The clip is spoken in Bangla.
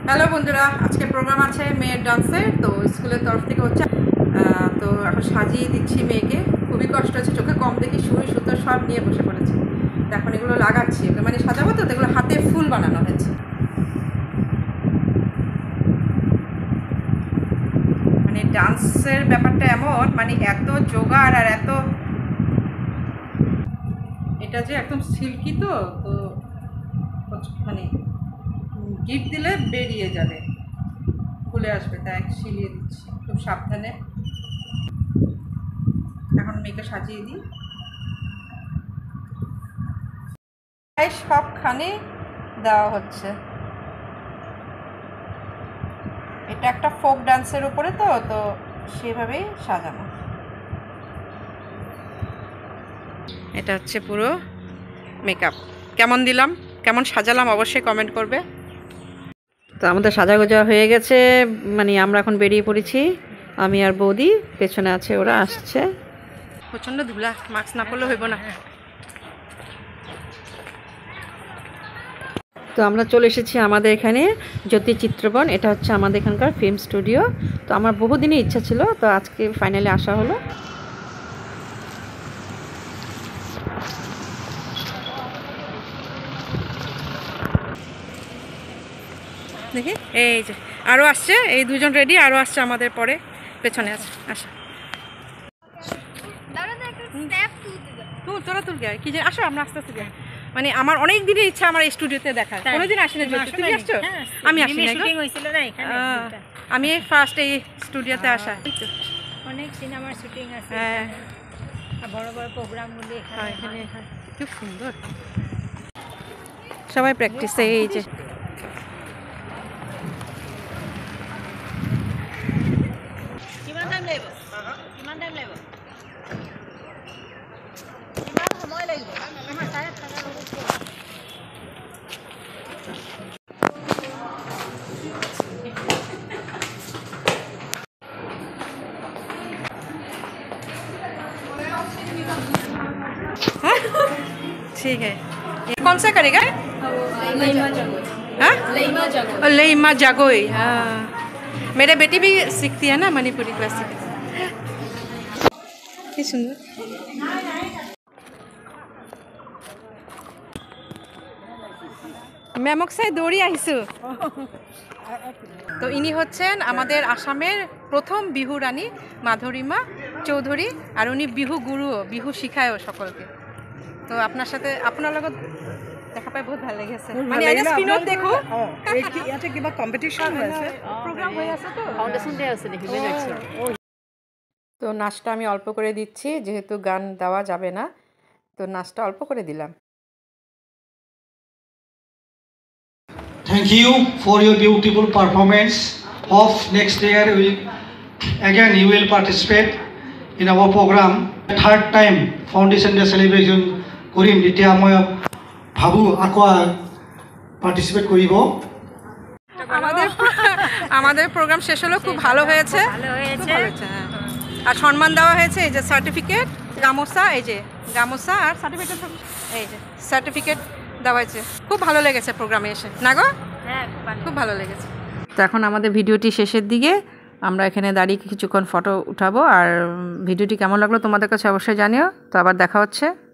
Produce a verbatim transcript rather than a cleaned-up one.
হ্যালো বন্ধুরা, আজকে প্রোগ্রাম আছে মেয়ের ডান্সের। তো স্কুলের তরফ থেকে হচ্ছে, তো এখন সাজিয়ে দিচ্ছি মেয়েকে। খুবই কষ্ট হচ্ছে, চোখে কম দেখি, সুই সুতো সব নিয়ে বসে পড়েছি। তো এখন এগুলো লাগাচ্ছি, মানে সাজাবো তো, এগুলো হাতে ফুল বানানো হয়েছে। মানে ডান্সের ব্যাপারটা এমন, মানে এত জোগাড় আর এত, এটা যে একদম সিল্কি, তো তো মানে গিফট দিলে বেরিয়ে যাবে, খুলে আসবে, তাই সিলিয়ে দিচ্ছি খুব সাবধানে। এখন মেয়েকে সাজিয়ে দিই। সবখানে দেওয়া হচ্ছে। এটা একটা ফোক ডান্সের উপরে, তো তো সেভাবেই সাজানো। এটা হচ্ছে পুরো মেকআপ। কেমন দিলাম, কেমন সাজালাম অবশ্যই কমেন্ট করবে। তো আমাদের সাজাগোজা হয়ে গেছে, মানে আমরা এখন বেরিয়ে পড়েছি। আমি আর বৌদি, পেছনে আছে ওরা, আসছে। প্রচণ্ড ধুলা, মাস্ক না পরলে হইব না। তো আমরা চলে এসেছি আমাদের এখানে জ্যোতি চিত্রবন। এটা হচ্ছে আমাদের এখানকার ফিল্ম স্টুডিও। তো আমার বহুদিনই ইচ্ছা ছিল, তো আজকে ফাইনালি আসা হলো। দেখি, এই যে আরও আসছে, এই দুজন রেডি, আরও আসছে আমাদের পরে, পেছনে আছে। আসা তুল, তোরা তুল গে কি যে, আসো আমরা আস্তে আস্তে যাই। মানে আমার অনেক দিনের ইচ্ছা আমার এই স্টুডিওতে দেখার, কোনোদিন আসি না। তুমি আসছো? আমি আসি না। আমি ফার্স্ট এই স্টুডিওতে আসা। অনেক সিনেমার শুটিং আছে, হ্যাঁ, বড় বড় প্রোগ্রামগুলো এখানে হয়। খুব সুন্দর, সবাই প্র্যাকটিস। এই যে কিমান টাইম লাগিব, কিমান টাইম লাগিব, কিমান সময় লাগিব? আমাৰ চাৰে থাকা হ'ব। ठीक है। ये कौन सा करेगा? हाँ, लईमा जागोई। हाँ, मेरे बेटी भी सीखती है ना मणिपुरी क्लासिक। কি সুন্দর। মেমকসাই দৌড়ি আহিছো। তো ইনি হচ্ছেন আমাদের আসামের প্রথম বিহু রানী মাধুরিমা চৌধুরী, আর উনি বিহু গুরুও, বিহু শিখায়ও সকলকে। তো আপনার সাথে, আপনার লগত দেখা পাই বহুত ভালো লেগেছে। মানে এনে স্ক্রিনত দেখো, এই কি ইয়াতে কিবা কম্পিটিশন হৈ আছে, প্রোগ্রাম হৈ আছে, তো ফাউন্ডেশন ডে আছে দেখি বেলেগছে। তো নাচটা আমি অল্প করে দিচ্ছি, যেহেতু গান দেওয়া যাবে না, তো নাচটা অল্প করে দিলাম। Thank you for your beautiful performance. Of next year, we again you will participate in our program. Third time Foundation Day celebration korim. Etia moi bhabu ako participate koriব। আমাদের আমাদের প্রোগ্রাম শেষ হলো, খুব ভালো হয়েছে, ভালো হয়েছে। আর সম্মান দেওয়া হয়েছে, এই যে সার্টিফিকেট, গামোসা, এই যে গামোসা আর সার্টিফিকেট, এই যে সার্টিফিকেট দেওয়া হয়েছে। খুব ভালো লেগেছে প্রোগ্রামে এসে, না গো? হ্যাঁ, খুব ভালো লেগেছে। তো এখন আমাদের ভিডিওটি শেষের দিকে, আমরা এখানে দাঁড়িয়ে কিছুক্ষণ ফটো উঠাবো। আর ভিডিওটি কেমন লাগলো তোমাদের কাছে অবশ্যই জানিও। তো আবার দেখা হচ্ছে।